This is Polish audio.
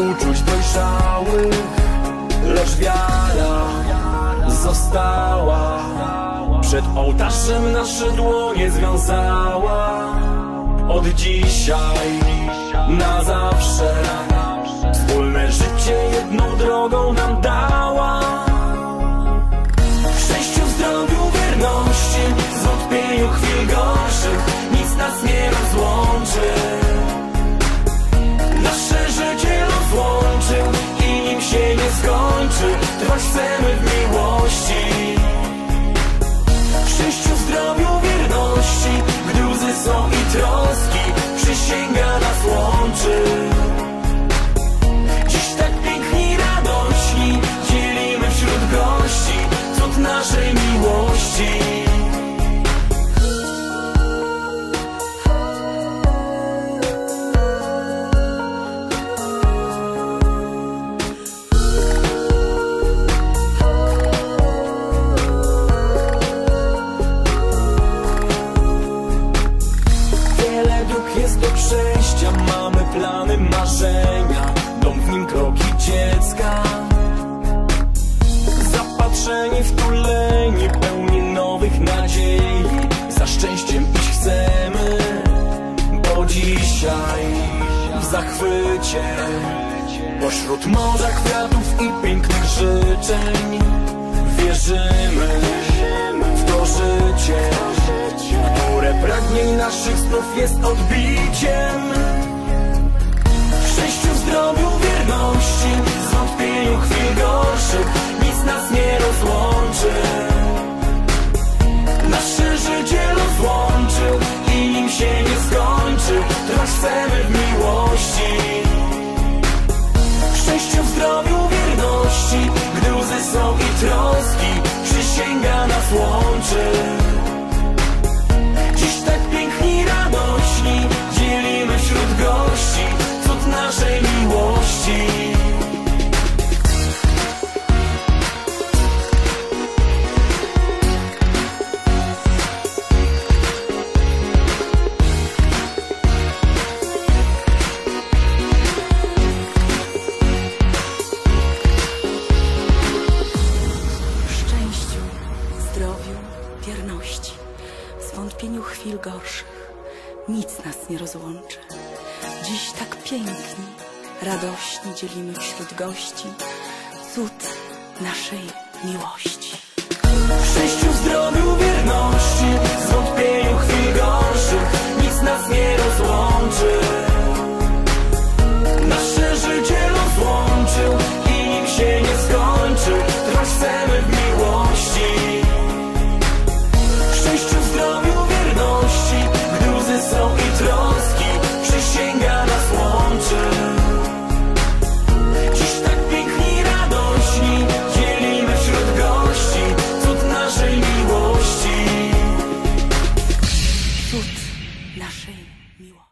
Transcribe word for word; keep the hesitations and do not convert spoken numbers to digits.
uczuć dojrzałych, lecz wiara została. Przed ołtarzem nasze dłonie związała. Od dzisiaj na zawsze wspólne życie jedną drogą nam dała. W szczęściu, w zdrowiu, wierności, zwątpieniu chwil gorszych nic nas nie rozłączy. Nasze życie rozłączył i nim się nie skończy. Trwać chcemy w miłości. W szczęściu, w zdrowiu, wierności, gdy łzy są i troski, przysięga nas łączy. Dziś tak piękni, radośni dzielimy wśród gości cud naszej miłości. Jest do przejścia, mamy plany, marzenia, dom w nim kroki dziecka. Zapatrzeni, wtuleni, pełni nowych nadziei, za szczęściem iść chcemy, bo dzisiaj w zachwycie pośród morza kwiatów i pięknych życzeń wierzymy w to życie, które pragnień naszych snów jest odbiciem. W szczęściu, w zdrowiu, wierności, zwątpieniu chwil gorszych nic nas nie rozłączy. Nasze życie rozłączył i nim się nie skończy. Trwać chcemy w miłości. W szczęściu, w zdrowiu, wierności, gdy łzy są i troski, przysięga nas łączy. Dziś tak piękni, radośni dzielimy wśród gości cud naszej miłości. W szczęściu, zdrowiu, wierności, w zwątpieniu chwil gorszych nic nas nie rozłączy. Dziś tak piękni, radośni dzielimy wśród gości cud naszej miłości. W szczęściu, w zdrowiu, wierności, zwątpieniu chwil gorszych nic nas nie rozłączy. Nasze życie rozłączył i nim się nie skończy. Trwać chcemy w miłości. W szczęściu, w zdrowiu, wierności, gdy łzy są i troski, przysięga nas łączy. Dziś tak piękni, radośni dzielimy wśród gości cud naszej miłości. Cud naszej miłości.